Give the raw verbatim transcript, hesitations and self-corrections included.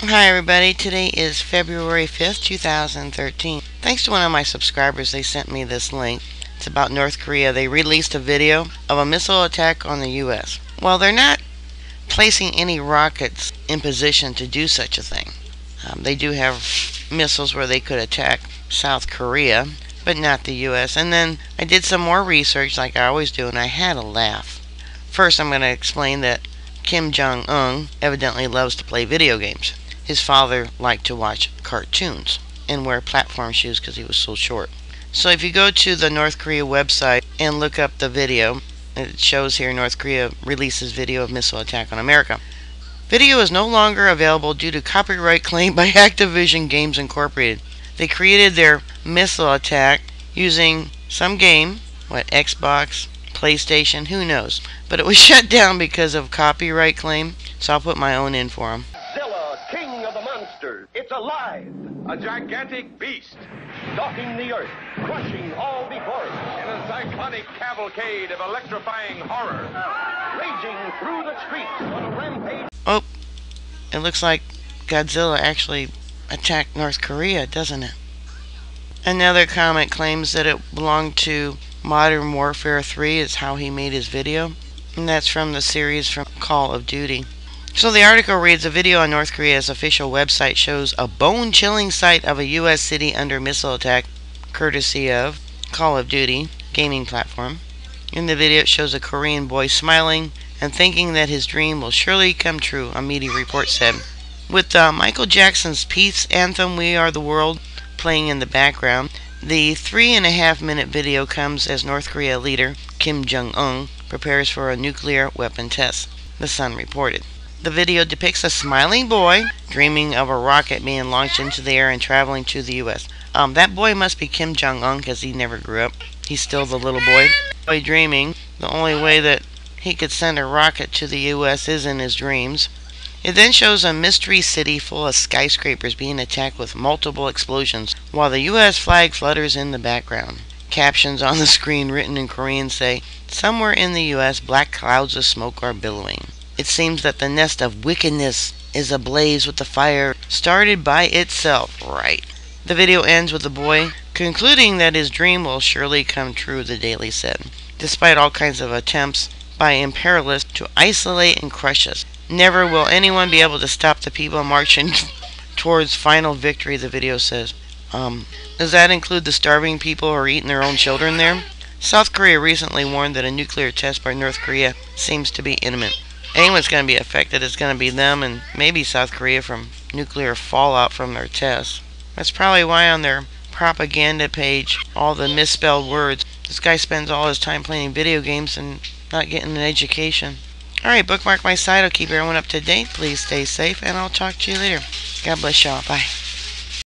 Hi everybody, today is February fifth, two thousand thirteen. Thanks to one of my subscribers, they sent me this link. It's about North Korea. They released a video of a missile attack on the U S. Well, they're not placing any rockets in position to do such a thing. Um, they do have missiles where they could attack South Korea, but not the U S. And then I did some more research like I always do, and I had a laugh. First, I'm going to explain that Kim Jong evidently loves to play video games. His father liked to watch cartoons and wear platform shoes because he was so short. So if you go to the North Korea website and look up the video, it shows here North Korea releases video of missile attack on America. Video is no longer available due to copyright claim by Activision Games Incorporated. They created their missile attack using some game, what, Xbox, PlayStation, who knows. But it was shut down because of copyright claim, so I'll put my own in for them. King of the monsters. It's alive. A gigantic beast. Stalking the earth. Crushing all before it. In a cyclonic cavalcade of electrifying horror. Raging through the streets on a rampage. Oh, it looks like Godzilla actually attacked North Korea, doesn't it? Another comment claims that it belonged to Modern Warfare three is how he made his video. And that's from the series from Call of Duty. So the article reads, a video on North Korea's official website shows a bone-chilling sight of a U S city under missile attack, courtesy of Call of Duty gaming platform. In the video it shows a Korean boy smiling and thinking that his dream will surely come true, a media report said. With uh, Michael Jackson's peace anthem We Are the World playing in the background, the three and a half minute video comes as North Korea leader Kim Jong prepares for a nuclear weapon test, the Sun reported. The video depicts a smiling boy dreaming of a rocket being launched into the air and traveling to the U S. Um, that boy must be Kim Jong because he never grew up. He's still the little boy. Boy dreaming. The only way that he could send a rocket to the U S is in his dreams. It then shows a mystery city full of skyscrapers being attacked with multiple explosions, while the U S flag flutters in the background. Captions on the screen written in Korean say, somewhere in the U S black clouds of smoke are billowing. It seems that the nest of wickedness is ablaze with the fire started by itself. Right. The video ends with the boy concluding that his dream will surely come true, the Daily said. Despite all kinds of attempts by imperialists to isolate and crush us, never will anyone be able to stop the people marching towards final victory, the video says. Um, does that include the starving people who are eating their own children there? South Korea recently warned that a nuclear test by North Korea seems to be imminent. Anyone's going to be affected, it's going to be them and maybe South Korea from nuclear fallout from their tests. That's probably why on their propaganda page, all the misspelled words. This guy spends all his time playing video games and not getting an education. Alright, bookmark my site. I'll keep everyone up to date. Please stay safe, and I'll talk to you later. God bless y'all. Bye.